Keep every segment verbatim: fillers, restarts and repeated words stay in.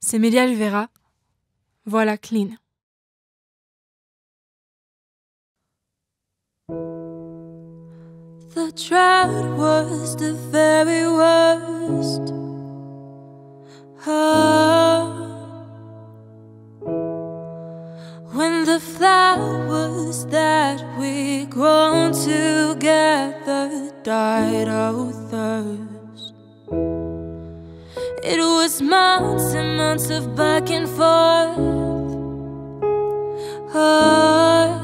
c'est Mélia Luvera. Voilà Clean. The drought was the very worst. Oh, when the flowers that we grown together died of thirst. It was months and months of back and forth. Oh,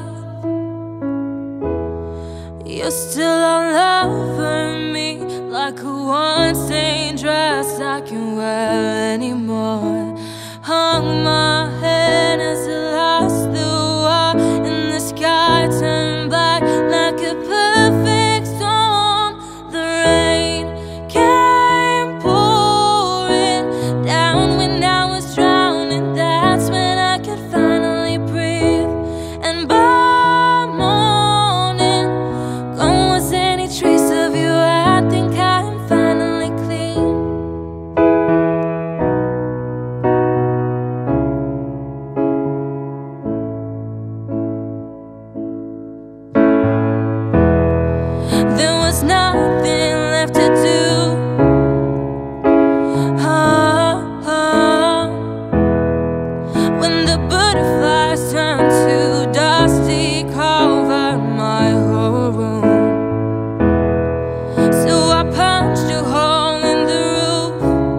you're still all over me, like a one-stained dress I can't wear anymore. Hung my head as I lost the war, and the sky turned black like a perfect storm. The rain came pouring down when I was drowning. That's when I could finally breathe. And by morning, gone was any trace of you. I think I'm finally clean. There was nothing left to do. Oh, oh. When the butterflies turned to dusty, covered my whole room. So I punched a hole in the roof.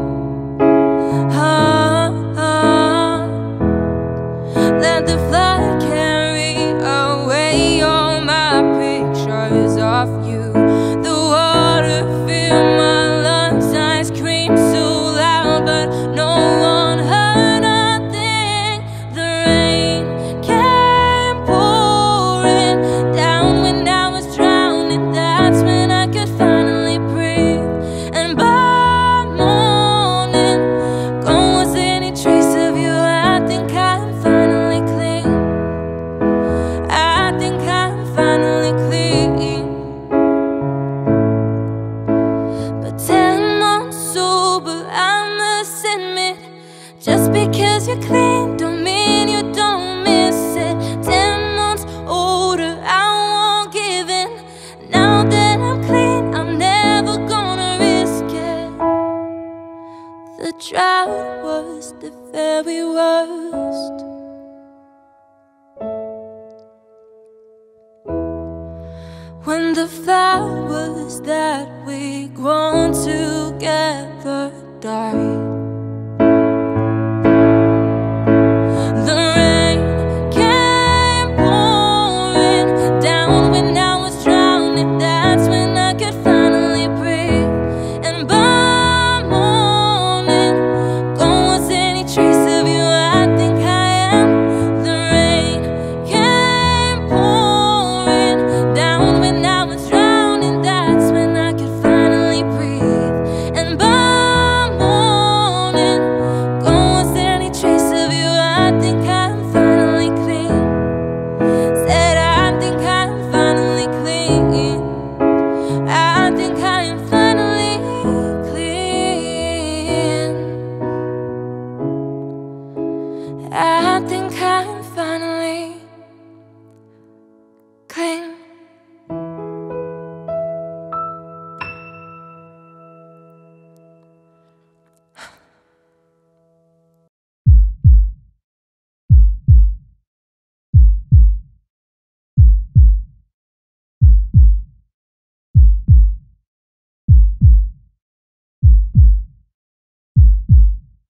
Oh, oh. Let the flood carry away all my pictures of you. The water filled my lungs. I screamed so loud, but no one heard nothing. The rain came pouring down when I was drowning. That's when I could finally breathe. And by morning, gone was any trace of you. I think I'm finally clean. I think I'm finally clean. But ten months sober, I must admit, just because you're clean don't mean you don't miss it. Ten months older, I won't give in. Now that I'm clean, I'm never gonna risk it. The drought was the very worst.